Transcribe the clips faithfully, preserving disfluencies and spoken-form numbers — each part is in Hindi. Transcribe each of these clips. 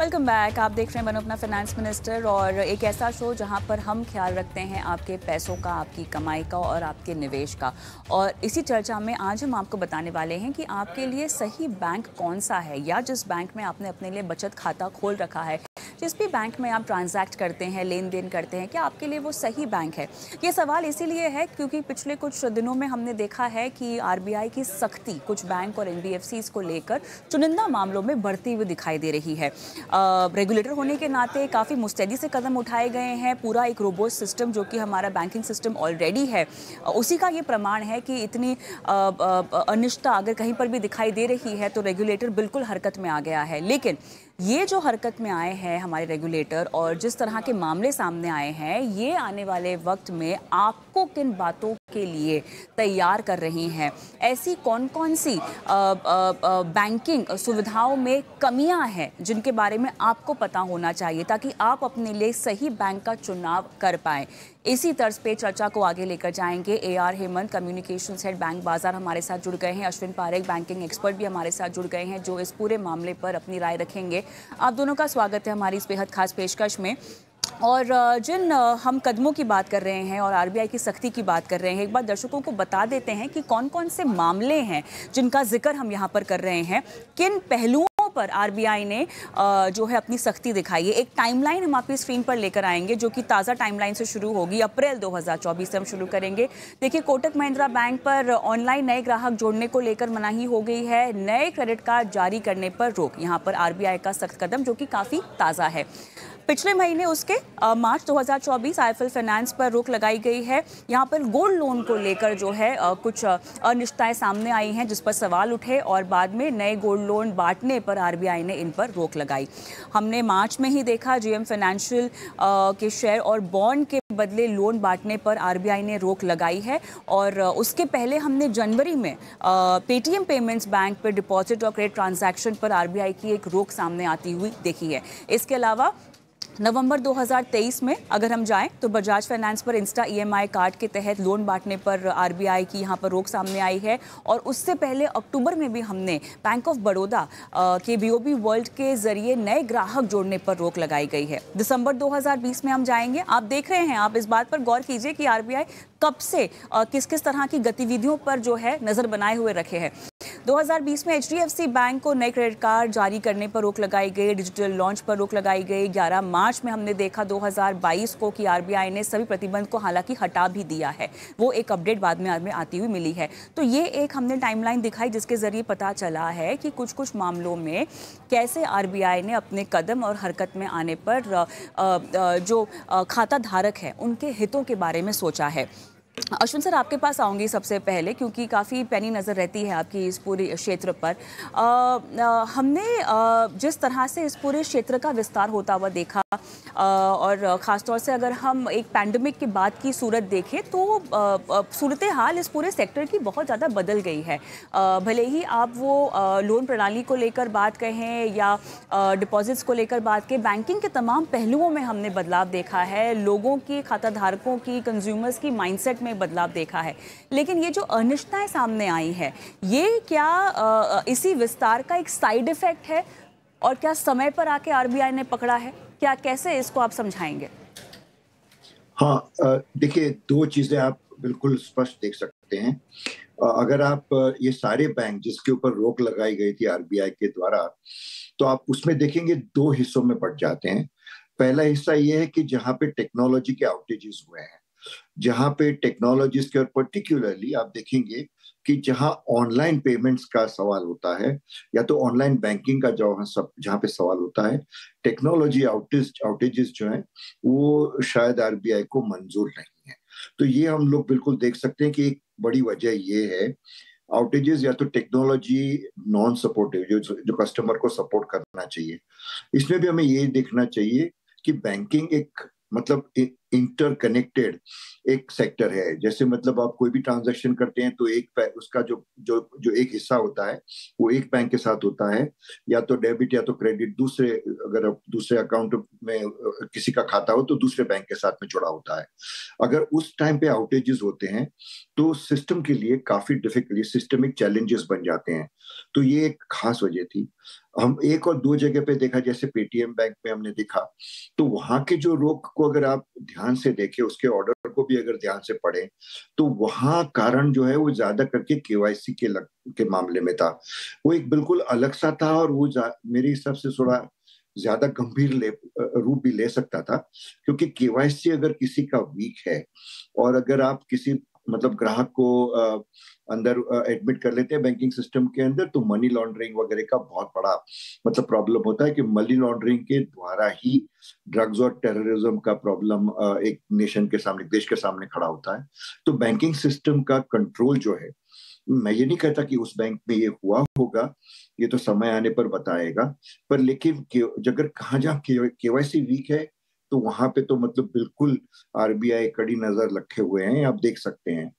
Welcome back. आप देख रहे हैं बनो अपना फाइनेंस मिनिस्टर, और एक ऐसा शो जहां पर हम ख्याल रखते हैं आपके पैसों का, आपकी कमाई का और आपके निवेश का। और इसी चर्चा में आज हम आपको बताने वाले हैं कि आपके लिए सही बैंक कौन सा है, या जिस बैंक में आपने अपने लिए बचत खाता खोल रखा है, जिस भी बैंक में आप ट्रांजैक्ट करते हैं, लेन देन करते हैं, क्या आपके लिए वो सही बैंक है। ये सवाल इसीलिए है क्योंकि पिछले कुछ दिनों में हमने देखा है कि आरबीआई की सख्ती कुछ बैंक और एनबीएफसीज को लेकर चुनिंदा मामलों में बढ़ती हुई दिखाई दे रही है। रेगुलेटर uh, होने के नाते काफ़ी मुस्तैदी से कदम उठाए गए हैं। पूरा एक रोबोस्ट सिस्टम जो कि हमारा बैंकिंग सिस्टम ऑलरेडी है, uh, उसी का ये प्रमाण है कि इतनी अनिश्चितता अगर कहीं पर भी दिखाई दे रही है तो रेगुलेटर बिल्कुल हरकत में आ गया है। लेकिन ये जो हरकत में आए हैं हमारे रेगुलेटर और जिस तरह के मामले सामने आए हैं, ये आने वाले वक्त में आपको किन बातों के लिए तैयार कर रही हैं, ऐसी कौन कौन सी आ, आ, आ, बैंकिंग सुविधाओं में कमियां हैं जिनके बारे में आपको पता होना चाहिए ताकि आप अपने लिए सही बैंक का चुनाव कर पाएं। इसी तर्ज पे चर्चा को आगे लेकर जाएंगे A R Hemant, communications head BankBazaar, हमारे साथ जुड़ गए हैं। अश्विन पारेख, बैंकिंग एक्सपर्ट भी हमारे साथ जुड़ गए हैं, जो इस पूरे मामले पर अपनी राय रखेंगे। आप दोनों का स्वागत है हमारी इस बेहद खास पेशकश में। और जिन हम कदमों की बात कर रहे हैं और आरबीआई की सख्ती की बात कर रहे हैं, एक बार दर्शकों को बता देते हैं कि कौन कौन से मामले हैं जिनका जिक्र हम यहाँ पर कर रहे हैं, किन पहलुओं पर आरबीआई ने जो है अपनी सख्ती दिखाई है। एक टाइमलाइन हम आपकी स्क्रीन पर लेकर आएंगे जो कि ताज़ा टाइमलाइन से शुरू होगी, अप्रैल दो हज़ार चौबीस से हम शुरू करेंगे। देखिए, कोटक महिंद्रा बैंक पर ऑनलाइन नए ग्राहक जोड़ने को लेकर मनाही हो गई है, नए क्रेडिट कार्ड जारी करने पर रोक। यहाँ पर आरबीआई का सख्त कदम जो कि काफ़ी ताज़ा है। पिछले महीने उसके आ, मार्च दो हज़ार चौबीस आईएफएल फाइनेंस पर रोक लगाई गई है। यहाँ पर गोल्ड लोन को लेकर जो है आ, कुछ अनिश्चितताएं सामने आई हैं जिस पर सवाल उठे, और बाद में नए गोल्ड लोन बांटने पर आरबीआई ने इन पर रोक लगाई। हमने मार्च में ही देखा जेएम फाइनेंशियल के शेयर और बॉन्ड के बदले लोन बांटने पर आरबीआई ने रोक लगाई है। और उसके पहले हमने जनवरी में पेटीएम पेमेंट्स बैंक पर डिपॉजिट और क्रेडिट ट्रांजैक्शन पर आरबीआई की एक रोक सामने आती हुई देखी है। इसके अलावा नवंबर दो हज़ार तेईस में अगर हम जाएं तो बजाज फाइनेंस पर इंस्टा ईएमआई कार्ड के तहत लोन बांटने पर आरबीआई की यहां पर रोक सामने आई है। और उससे पहले अक्टूबर में भी हमने बैंक ऑफ बड़ौदा के बीओबी वर्ल्ड के जरिए नए ग्राहक जोड़ने पर रोक लगाई गई है। दिसंबर दो हज़ार बीस में हम जाएंगे। आप देख रहे हैं, आप इस बात पर गौर कीजिए कि आरबीआई कब से किस किस तरह की गतिविधियों पर जो है नजर बनाए हुए रखे हैं। दो हज़ार बीस में एचडीएफसी बैंक को नए क्रेडिट कार्ड जारी करने पर रोक लगाई गई, डिजिटल लॉन्च पर रोक लगाई गई। ग्यारह मार्च में हमने देखा दो हज़ार बाईस को कि आरबीआई ने सभी प्रतिबंध को हालांकि हटा भी दिया है, वो एक अपडेट बाद में में आती हुई मिली है। तो ये एक हमने टाइमलाइन दिखाई जिसके जरिए पता चला है कि कुछ कुछ मामलों में कैसे आरबीआई ने अपने कदम और हरकत में आने पर जो खाता धारक है उनके हितों के बारे में सोचा है। अश्विन सर, आपके पास आऊँगी सबसे पहले क्योंकि काफ़ी पैनी नज़र रहती है आपकी इस पूरे क्षेत्र पर। आ, आ, हमने आ, जिस तरह से इस पूरे क्षेत्र का विस्तार होता हुआ देखा, आ, और ख़ासतौर से अगर हम एक पैंडमिक के बाद की सूरत देखें तो सूरत हाल इस पूरे सेक्टर की बहुत ज़्यादा बदल गई है। आ, भले ही आप वो आ, लोन प्रणाली को लेकर बात कहें या डिपॉजिट्स को लेकर बात करें, बैंकिंग के तमाम पहलुओं में हमने बदलाव देखा है। लोगों की, खाता धारकों की, कंज्यूमर्स की माइंडसेट में बदलाव देखा है। लेकिन ये जो अनिश्चितताएं सामने आई है, ये क्या आ, इसी विस्तार का एक साइड इफेक्ट है, और क्या समय पर आके आरबीआई ने पकड़ा है? क्या, कैसे इसको आप समझाएंगे? हाँ, देखिए, दो चीजें आप बिल्कुल स्पष्ट देख सकते हैं। अगर आप ये सारे बैंक जिसके ऊपर रोक लगाई गई थी आरबीआई के द्वारा, तो आप उसमें देखेंगे दो हिस्सों में बढ़ जाते हैं। पहला हिस्सा ये है कि जहां पे टेक्नोलॉजी के आउटेजेस हुए हैं, जहां पे टेक्नोलॉजीज के, और पर्टिकुलरली आप देखेंगे कि जहां ऑनलाइन पेमेंट्स का सवाल होता है या तो ऑनलाइन बैंकिंग का जो सब जहां पे सवाल होता है, टेक्नोलॉजी आउटेज आउटेजेस जो हैं वो शायद आरबीआई को मंजूर नहीं है। तो ये हम लोग बिल्कुल देख सकते हैं कि एक बड़ी वजह ये है, आउटेजेस या तो टेक्नोलॉजी नॉन सपोर्टिव, जो जो कस्टमर को सपोर्ट करना चाहिए। इसमें भी हमें ये देखना चाहिए कि बैंकिंग एक मतलब एक इंटरकनेक्टेड एक सेक्टर है। जैसे मतलब आप कोई भी ट्रांजैक्शन करते हैं तो एक उसका जो जो जो एक हिस्सा होता है वो एक बैंक के साथ होता है, या तो डेबिट या तो क्रेडिट दूसरे, अगर आप दूसरे अकाउंट में किसी का खाता हो तो दूसरे बैंक के साथ में जुड़ा होता है। अगर उस टाइम पे आउटेजेस होते हैं तो सिस्टम के लिए काफी डिफिकल्ट सिस्टमिक चैलेंजेस बन जाते हैं। तो ये एक खास वजह थी। हम एक और दो जगह पे देखा, जैसे पेटीएम बैंक में हमने देखा, तो वहां के जो रोक को अगर आप ध्यान से देखें, उसके ऑर्डर को भी अगर ध्यान से पढ़ें, तो वहां कारण जो है वो ज्यादा करके केवाईसी के लग, के मामले में था। वो एक बिल्कुल अलग सा था और वो मेरे हिसाब से थोड़ा ज्यादा गंभीर ले रूप भी ले सकता था, क्योंकि केवाईसी अगर किसी का वीक है और अगर आप किसी मतलब ग्राहक को आ, अंदर एडमिट कर लेते हैं बैंकिंग सिस्टम के अंदर, तो मनी लॉन्ड्रिंग वगैरह का बहुत बड़ा मतलब प्रॉब्लम होता है कि मनी लॉन्ड्रिंग के द्वारा ही ड्रग्स और टेररिज्म का प्रॉब्लम एक नेशन के सामने, देश के सामने खड़ा होता है। तो बैंकिंग सिस्टम का कंट्रोल जो है, मैं ये नहीं कहता कि उस बैंक में ये हुआ होगा, ये तो समय आने पर बताएगा, पर लेकिन अगर कहाँ जहाँ केवाईसी वीक है तो वहां पे तो मतलब बिल्कुल आरबीआई कड़ी नजर रखे हुए हैं, आप देख सकते हैं।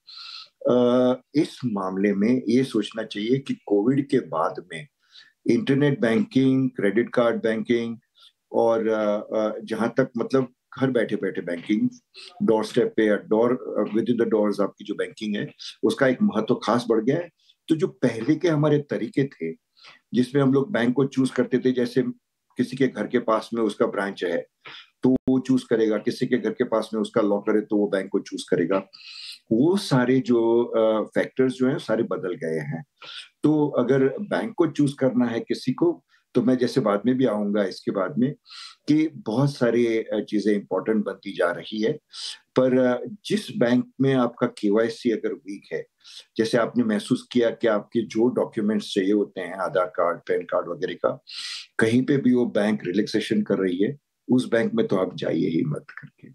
आ, इस मामले में ये सोचना चाहिए कि कोविड के बाद में internet banking, credit card banking और जहां तक मतलब घर बैठे बैठे बैंकिंग, डोर स्टेप पे या door within the doors आपकी जो बैंकिंग है, उसका एक महत्व खास बढ़ गया है। तो जो पहले के हमारे तरीके थे जिसमें हम लोग बैंक को चूज करते थे, जैसे किसी के घर के पास में उसका ब्रांच है तो वो चूज करेगा, किसी के घर के पास में उसका लॉकर है तो वो बैंक को चूज करेगा, वो सारे जो फैक्टर्स जो हैं सारे बदल गए हैं। तो अगर बैंक को चूज करना है किसी को, तो मैं जैसे बाद में भी आऊंगा इसके बाद में कि बहुत सारी चीजें इंपॉर्टेंट बनती जा रही है, पर जिस बैंक में आपका केवाईसी अगर वीक है, जैसे आपने महसूस किया कि आपके जो डॉक्यूमेंट्स चाहिए होते हैं, आधार कार्ड, पैन कार्ड वगैरह का, कहीं पे भी वो बैंक रिलैक्सेशन कर रही है, उस बैंक में तो आप जाइए ही मत करके।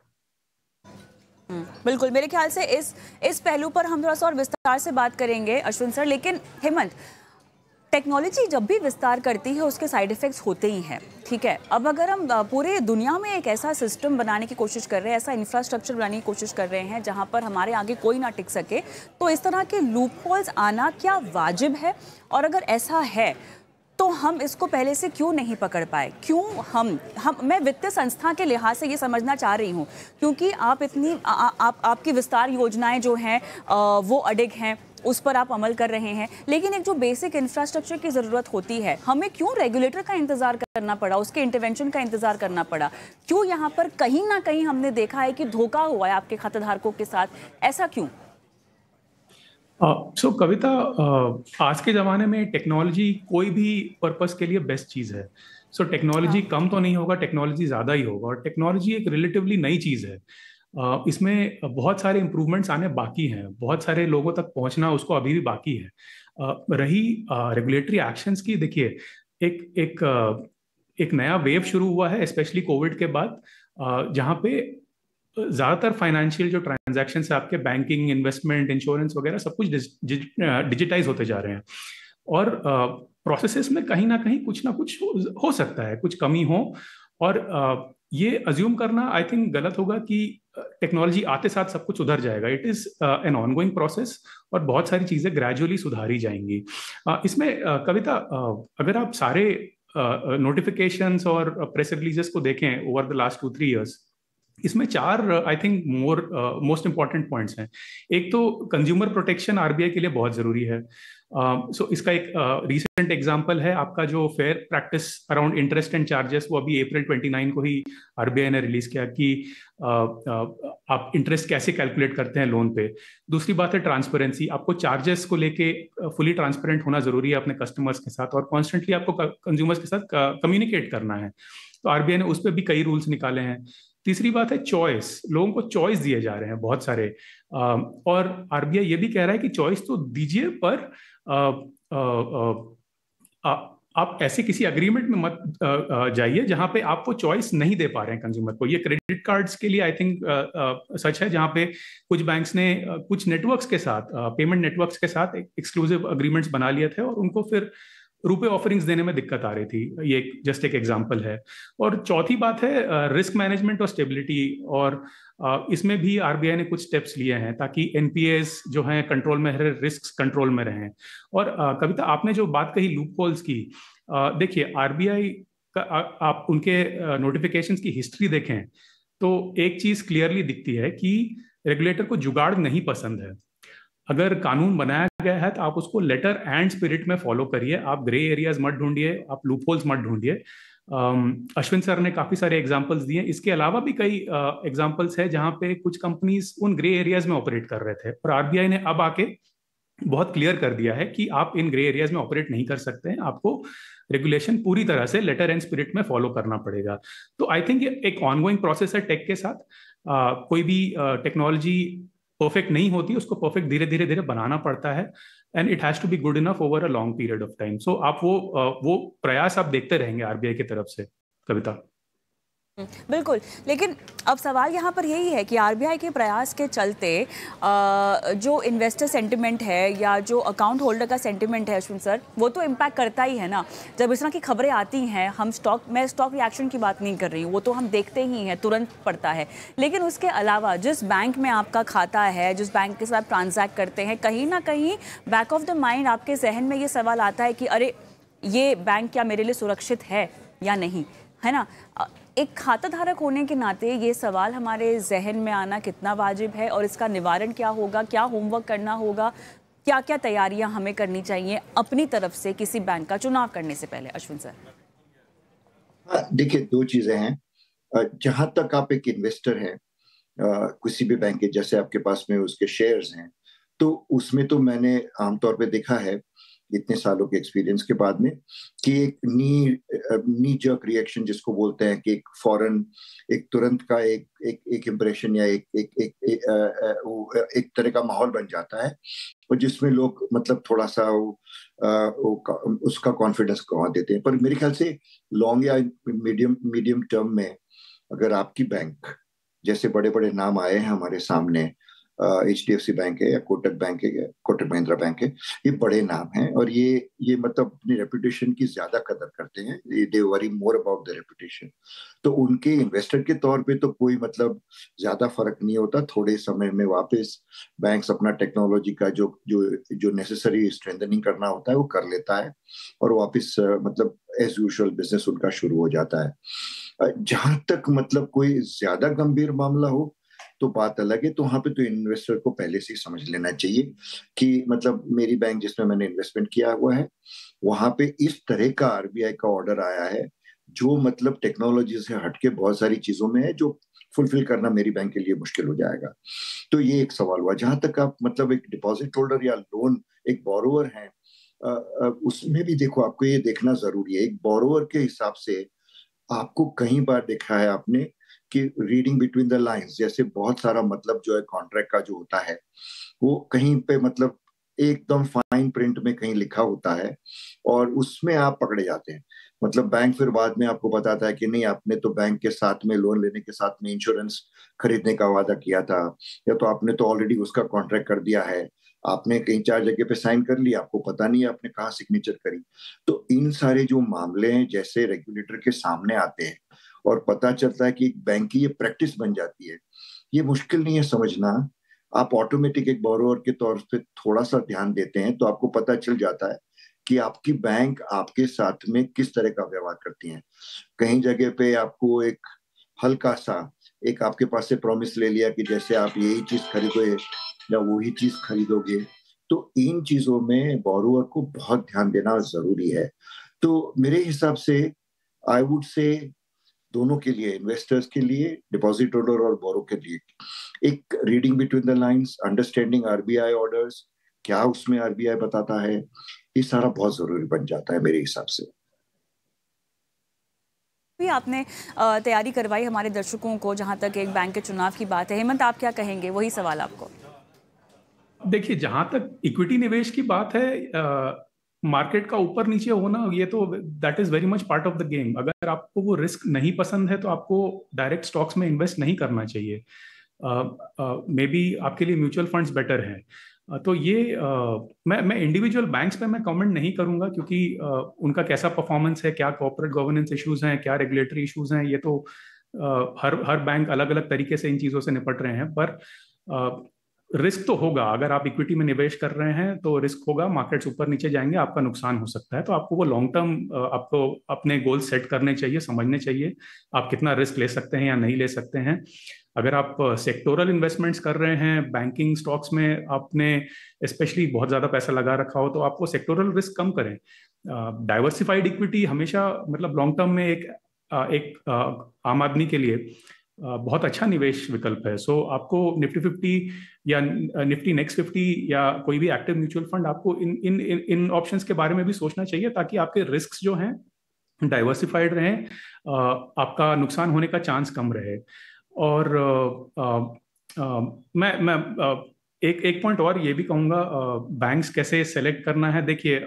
बिल्कुल, मेरे ख्याल से इस इस पहलू पर हम थोड़ा सा और विस्तार से बात करेंगे अश्विन सर, लेकिन हेमंत, टेक्नोलॉजी जब भी विस्तार करती है उसके साइड इफेक्ट्स होते ही हैं, ठीक है। अब अगर हम पूरे दुनिया में एक ऐसा सिस्टम बनाने की कोशिश कर रहे हैं, ऐसा इंफ्रास्ट्रक्चर बनाने की कोशिश कर रहे हैं जहां पर हमारे आगे कोई ना टिक सके, तो इस तरह के लूप होल्स आना क्या वाजिब है? और अगर ऐसा है तो हम इसको पहले से क्यों नहीं पकड़ पाए? क्यों हम हम मैं वित्तीय संस्था के लिहाज से ये समझना चाह रही हूँ, क्योंकि आप इतनी आ, आप आपकी विस्तार योजनाएं जो हैं वो अडिग हैं, उस पर आप अमल कर रहे हैं, लेकिन एक जो बेसिक इंफ्रास्ट्रक्चर की ज़रूरत होती है, हमें क्यों रेगुलेटर का इंतज़ार करना पड़ा, उसके इंटरवेंशन का इंतज़ार करना पड़ा? क्यों यहाँ पर कहीं ना कहीं हमने देखा है कि धोखा हुआ है आपके खाताधारकों के साथ? ऐसा क्यों? सो uh, so, कविता, uh, आज के ज़माने में टेक्नोलॉजी कोई भी पर्पस के लिए बेस्ट चीज़ है। सो so, टेक्नोलॉजी हाँ. कम तो नहीं होगा, टेक्नोलॉजी ज़्यादा ही होगा, और टेक्नोलॉजी एक रिलेटिवली नई चीज़ है। uh, इसमें बहुत सारे इम्प्रूवमेंट्स आने बाकी हैं, बहुत सारे लोगों तक पहुंचना उसको अभी भी बाकी है। uh, रही रेगुलेटरी uh, एक्शंस की, देखिए एक एक uh, एक नया वेव शुरू हुआ है स्पेशली कोविड के बाद, uh, जहाँ पे ज़्यादातर फाइनेंशियल जो ट्रांजैक्शन है आपके, बैंकिंग, इन्वेस्टमेंट, इंश्योरेंस वगैरह सब कुछ डिजिटाइज होते जा रहे हैं, और प्रोसेसेस में कहीं ना कहीं कुछ ना कुछ हो, हो सकता है, कुछ कमी हो, और uh, ये अज्यूम करना आई थिंक गलत होगा कि टेक्नोलॉजी आते साथ सब कुछ सुधर जाएगा। It is an ongoing process, और बहुत सारी चीज़ें ग्रेजुअली सुधारी जाएंगी। uh, इसमें uh, कविता, uh, अगर आप सारे नोटिफिकेशंस uh, और प्रेस रिलीजेस को देखें over the last two three years, इसमें चार I think more most important points हैं। एक तो कंज्यूमर प्रोटेक्शन आरबीआई के लिए बहुत जरूरी है। सो uh, so इसका एक रीसेंट uh, एग्जांपल है आपका जो fair practice around interest and charges, वो अभी अप्रैल उनतीस को ही आरबीआई ने रिलीज किया कि uh, uh, आप इंटरेस्ट कैसे कैलकुलेट करते हैं लोन पे। दूसरी बात है ट्रांसपेरेंसी, आपको चार्जेस को लेके फुली ट्रांसपेरेंट होना जरूरी है अपने कस्टमर्स के साथ, और कॉन्स्टेंटली आपको कंज्यूमर्स के साथ कम्युनिकेट करना है। तो आरबीआई ने उस पर भी कई रूल्स निकाले हैं। तीसरी बात है चॉइस, लोगों को चॉइस दिए जा रहे हैं बहुत सारे, आ, और आरबीआई ये भी कह रहा है कि चॉइस तो दीजिए, पर आ, आ, आ, आप ऐसे किसी अग्रीमेंट में मत जाइए जहां पे आप वो चॉइस नहीं दे पा रहे हैं कंज्यूमर को। ये क्रेडिट कार्ड्स के लिए आई थिंक सच है, जहां पे कुछ बैंक्स ने कुछ नेटवर्क्स के साथ, पेमेंट नेटवर्क्स के साथ एक्सक्लूसिव अग्रीमेंट्स बना लिए थे, और उनको फिर रुपए ऑफरिंग्स देने में दिक्कत आ रही थी। ये जस्ट एक एग्जांपल है। और चौथी बात है रिस्क मैनेजमेंट और स्टेबिलिटी, और इसमें भी आरबीआई ने कुछ स्टेप्स लिए हैं ताकि एनपीएस जो हैं कंट्रोल में रहे, रिस्क कंट्रोल में रहें। और कविता, आपने जो बात कही लूप होल्स की, देखिए आरबीआई का आप उनके नोटिफिकेशंस की हिस्ट्री देखें तो एक चीज क्लियरली दिखती है कि रेगुलेटर को जुगाड़ नहीं पसंद है। अगर कानून बनाया गया है तो आप उसको लेटर एंड स्पिरिट में फॉलो करिए, आप ग्रे एरियाज मत ढूंढिए, आप लूप होल्स मत ढूंढिए। अश्विन सर ने काफी सारे एग्जांपल्स दिए, इसके अलावा भी कई एग्जांपल्स है जहां पे कुछ कंपनीज उन ग्रे एरियाज में ऑपरेट कर रहे थे, और आरबीआई ने अब आके बहुत क्लियर कर दिया है कि आप इन ग्रे एरियाज में ऑपरेट नहीं कर सकते हैं, आपको रेगुलेशन पूरी तरह से लेटर एंड स्पिरिट में फॉलो करना पड़ेगा। तो आई थिंक ये एक ऑनगोइंग प्रोसेस है टेक के साथ। uh, कोई भी टेक्नोलॉजी परफेक्ट नहीं होती, उसको परफेक्ट धीरे धीरे धीरे बनाना पड़ता है, and it has to be good enough over a long period of time. So आप वो uh, वो प्रयास आप देखते रहेंगे आरबीआई की तरफ से, कविता। बिल्कुल, लेकिन अब सवाल यहाँ पर यही है कि आरबीआई के प्रयास के चलते जो इन्वेस्टर सेंटिमेंट है या जो अकाउंट होल्डर का सेंटिमेंट है अश्विन सर, वो तो इम्पैक्ट करता ही है ना। जब इस तरह की खबरें आती हैं, हम स्टॉक मैं स्टॉक रिएक्शन की बात नहीं कर रही हूँ, वो तो हम देखते ही हैं, तुरंत पड़ता है। लेकिन उसके अलावा जिस बैंक में आपका खाता है, जिस बैंक के साथ ट्रांजैक्ट करते हैं, कहीं ना कहीं बैक ऑफ द माइंड आपके जहन में ये सवाल आता है कि अरे ये बैंक क्या मेरे लिए सुरक्षित है या नहीं, है ना। एक खाता धारक होने के नाते ये सवाल हमारे जहन में आना कितना वाजिब है, और इसका निवारण क्या होगा, क्या होमवर्क करना होगा, क्या क्या तैयारियां हमें करनी चाहिए अपनी तरफ से किसी बैंक का चुनाव करने से पहले, अश्विन सर? देखिए, दो चीजें हैं। जहां तक आप एक इन्वेस्टर हैं किसी भी बैंक के, जैसे आपके पास में उसके शेयर्स हैं, तो उसमें तो मैंने आमतौर पे देखा है इतने सालों के एक्सपीरियंस के बाद में कि एक नी नी जर्क रिएक्शन जिसको बोलते हैं, कि एक फौरन एक तुरंत का एक एक एक इम्प्रेशन या एक एक एक एक, एक, एक तरह का माहौल बन जाता है, और जिसमें लोग मतलब थोड़ा सा वो, वो, उसका कॉन्फिडेंस गंवा देते हैं। पर मेरे ख्याल से लॉन्ग या मीडियम मीडियम टर्म में अगर आपकी बैंक, जैसे बड़े बड़े नाम आए हैं हमारे सामने, H D F C bank है या कोटक बैंक है या कोटक महिंद्रा बैंक है, ये बड़े नाम हैं और ये ये मतलब अपनी रेपुटेशन की ज्यादा कदर करते हैं, they worry more about the reputation. तो उनके इन्वेस्टर के तौर पे तो कोई मतलब ज्यादा फर्क नहीं होता, थोड़े समय में वापस बैंक्स अपना टेक्नोलॉजी का जो जो जो नेसेसरी स्ट्रेंथनिंग करना होता है वो कर लेता है, और वापस मतलब एज यूजुअल बिजनेस उनका शुरू हो जाता है। जहां तक मतलब कोई ज्यादा गंभीर मामला हो तो बात अलग है, तो वहां पे तो इन्वेस्टर को पहले से ही समझ लेना चाहिए कि मतलब मेरी बैंक जिसमें मैंने इन्वेस्टमेंट किया हुआ है, वहां पे इस तरह का आरबीआई का ऑर्डर आया है जो मतलब टेक्नोलॉजी से हटके बहुत सारी चीजों में है, जो फुलफिल करना मेरी बैंक के लिए मुश्किल हो जाएगा। तो ये एक सवाल हुआ। जहां तक आप मतलब एक डिपॉजिट होल्डर या लोन एक बोरोवर है, उसमें भी देखो आपको ये देखना जरूरी है। एक बोरोवर के हिसाब से आपको कई बार देखा है आपने कि रीडिंग बिटवीन द लाइंस, जैसे बहुत सारा मतलब जो है कॉन्ट्रैक्ट का जो होता है वो कहीं पे मतलब एकदम फाइन प्रिंट में कहीं लिखा होता है और उसमें आप पकड़े जाते हैं। मतलब बैंक फिर बाद में आपको बताता है कि नहीं, आपने तो बैंक के साथ में लोन लेने के साथ में इंश्योरेंस खरीदने का वादा किया था, या तो आपने तो ऑलरेडी उसका कॉन्ट्रैक्ट कर दिया है, आपने कहीं चार जगह पे साइन कर लिया, आपको पता नहीं है आपने कहाँ सिग्नेचर करी। तो इन सारे जो मामले हैं जैसे रेगुलेटर के सामने आते हैं और पता चलता है कि एक बैंक की ये प्रैक्टिस बन जाती है, ये मुश्किल नहीं है समझना। आप ऑटोमेटिक एक बोरोवर के तौर पे थोड़ा सा ध्यान देते हैं तो आपको पता चल जाता है कि आपकी बैंक आपके साथ में किस तरह का व्यवहार करती है। कहीं जगह पे आपको एक हल्का सा एक आपके पास से प्रॉमिस ले लिया कि जैसे आप यही चीज खरीदोगे या वही चीज खरीदोगे, तो इन चीजों में बोरोवर को बहुत ध्यान देना जरूरी है। तो मेरे हिसाब से आई वुड से दोनों के लिए, इन्वेस्टर्स के लिए, डिपॉजिट होल्डर और बोरो के लिए, एक reading between the lines, understanding RBI orders, क्या उसमें आरबीआई बताता है, ये सारा बहुत जरूरी बन जाता है मेरे हिसाब से। भी आपने तैयारी करवाई हमारे दर्शकों को जहां तक एक बैंक के चुनाव की बात है, हेमंत आप क्या कहेंगे? वही सवाल आपको। देखिए, जहां तक इक्विटी निवेश की बात है, आ, मार्केट का ऊपर नीचे होना ये तो that is very much part of the game. अगर आपको वो रिस्क नहीं पसंद है तो आपको डायरेक्ट स्टॉक्स में इन्वेस्ट नहीं करना चाहिए। मे बी आपके लिए म्यूचुअल फंड्स बेटर हैं। तो ये आ, मैं मैं इंडिविजुअल बैंक्स पे मैं कमेंट नहीं करूंगा, क्योंकि आ, उनका कैसा परफॉर्मेंस है, क्या कॉर्पोरेट गवर्नेंस इश्यूज हैं, क्या रेगुलेटरी इश्यूज हैं, ये तो आ, हर हर बैंक अलग अलग तरीके से इन चीज़ों से निपट रहे हैं। पर रिस्क तो होगा। अगर आप इक्विटी में निवेश कर रहे हैं तो रिस्क होगा, मार्केट्स ऊपर नीचे जाएंगे, आपका नुकसान हो सकता है। तो आपको वो लॉन्ग टर्म आपको अपने गोल सेट करने चाहिए, समझने चाहिए आप कितना रिस्क ले सकते हैं या नहीं ले सकते हैं। अगर आप सेक्टोरल इन्वेस्टमेंट्स कर रहे हैं, बैंकिंग स्टॉक्स में आपने स्पेशली बहुत ज़्यादा पैसा लगा रखा हो, तो आपको सेक्टोरल रिस्क कम करें। डाइवर्सिफाइड इक्विटी हमेशा मतलब लॉन्ग टर्म में एक एक आम आदमी के लिए बहुत अच्छा निवेश विकल्प है। सो so, आपको निफ्टी फिफ्टी या निफ्टी नेक्स्ट फिफ्टी या कोई भी एक्टिव म्यूचुअल फंड, आपको इन इन इन, इन ऑप्शंस के बारे में भी सोचना चाहिए, ताकि आपके रिस्क जो हैं डाइवर्सिफाइड रहें, आपका नुकसान होने का चांस कम रहे। और आ, आ, मैं मैं आ, एक एक पॉइंट और ये भी कहूँगा, बैंक्स कैसे सेलेक्ट करना है। देखिए,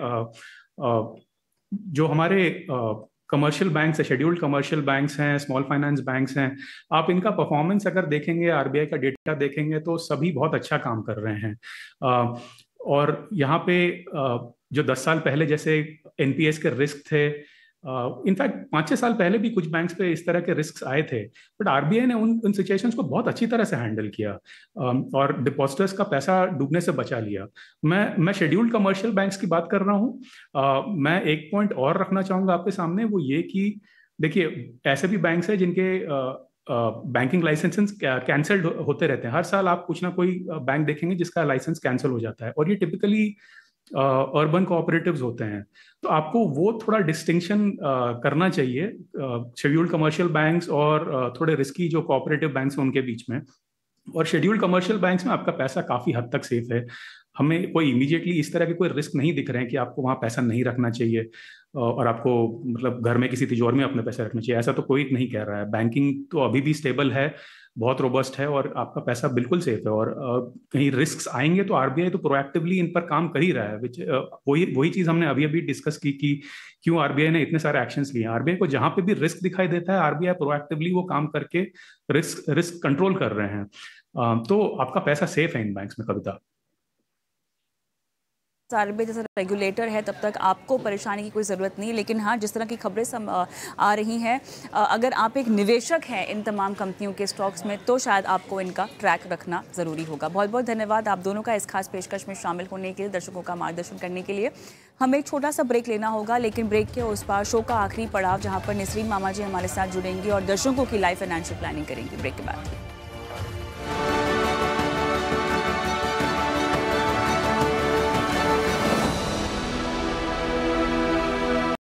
जो हमारे कमर्शियल बैंक्स है, शेड्यूल्ड कमर्शियल बैंक्स हैं, स्मॉल फाइनेंस बैंक्स हैं, आप इनका परफॉर्मेंस अगर देखेंगे, आरबीआई का डेटा देखेंगे, तो सभी बहुत अच्छा काम कर रहे हैं। आ, और यहाँ पे आ, जो दस साल पहले जैसे एनपीएस के रिस्क थे, इनफैक्ट uh, पाँच छः साल पहले भी कुछ बैंक्स पे इस तरह के रिस्क आए थे, बट आरबीआई ने उन उन सिचुएशंस को बहुत अच्छी तरह से हैंडल किया um, और डिपॉजिटर्स का पैसा डूबने से बचा लिया। मैं मैं शेड्यूल्ड कमर्शियल बैंक्स की बात कर रहा हूँ। uh, मैं एक पॉइंट और रखना चाहूँगा आपके सामने, वो ये कि देखिए, ऐसे भी बैंक्स हैं जिनके बैंकिंग लाइसेंस कैंसल्ड होते रहते हैं। हर साल आप कुछ ना कोई बैंक देखेंगे जिसका लाइसेंस कैंसिल हो जाता है, और ये टिपिकली अर्बन कोऑपरेटिव्स होते हैं। तो आपको वो थोड़ा डिस्टिंक्शन uh, करना चाहिए शेड्यूल्ड कमर्शियल बैंक्स और uh, थोड़े रिस्की जो कोऑपरेटिव बैंक्स हैं उनके बीच में। और शेड्यूल्ड कमर्शियल बैंक्स में आपका पैसा काफ़ी हद तक सेफ है। हमें कोई इमीडिएटली इस तरह के कोई रिस्क नहीं दिख रहे हैं कि आपको वहाँ पैसा नहीं रखना चाहिए और आपको मतलब घर में किसी तिजोर में अपने पैसे रखना चाहिए, ऐसा तो कोई नहीं कह रहा है। बैंकिंग तो अभी भी स्टेबल है, बहुत रोबस्ट है, और आपका पैसा बिल्कुल सेफ है। और कहीं रिस्क आएंगे तो आरबीआई तो प्रोएक्टिवली इन पर काम कर ही रहा है। विच वही वही चीज़ हमने अभी अभी डिस्कस की कि क्यों आरबीआई ने इतने सारे एक्शंस लिए हैं। आरबीआई को जहां पे भी रिस्क दिखाई देता है, आरबीआई प्रोएक्टिवली वो काम करके रिस्क रिस्क कंट्रोल कर रहे हैं। तो आपका पैसा सेफ है इन बैंक्स में। कविता, आरबीआई जैसा रेगुलेटर है तब तक आपको परेशानी की कोई ज़रूरत नहीं, लेकिन हाँ, जिस तरह की खबरें सम आ रही हैं, अगर आप एक निवेशक हैं इन तमाम कंपनियों के स्टॉक्स में, तो शायद आपको इनका ट्रैक रखना ज़रूरी होगा। बहुत बहुत धन्यवाद आप दोनों का इस खास पेशकश में शामिल होने के लिए, दर्शकों का मार्गदर्शन करने के लिए। हमें एक छोटा सा ब्रेक लेना होगा, लेकिन ब्रेक के उस पार शो का आखिरी पड़ाव, जहाँ पर निसरीन मामा जी हमारे साथ जुड़ेंगी और दर्शकों की लाइफ फाइनेंशियल प्लानिंग करेंगी। ब्रेक के बाद